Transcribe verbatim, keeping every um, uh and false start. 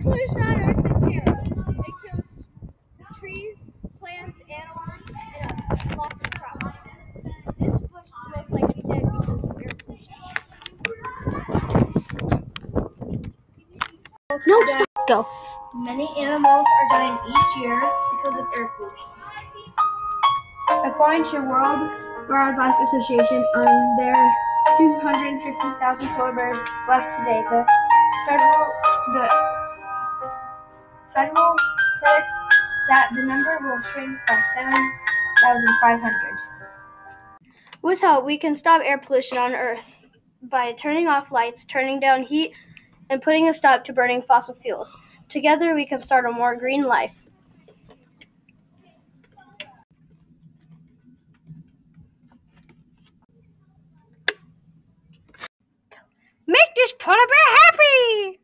pollution on Earth is terrible. It kills trees, plants, animals, and lots of crops. This bush is most likely dead because of air pollution. No, stop. Go. Many animals are dying each year because of air pollution. According to World Wildlife Association, on their two hundred fifty thousand polar bears left today, the federal the federal predicts that the number will shrink by seven thousand five hundred. With help, we can stop air pollution on Earth by turning off lights, turning down heat, and putting a stop to burning fossil fuels. Together, we can start a more green life. Make this polar bear happy!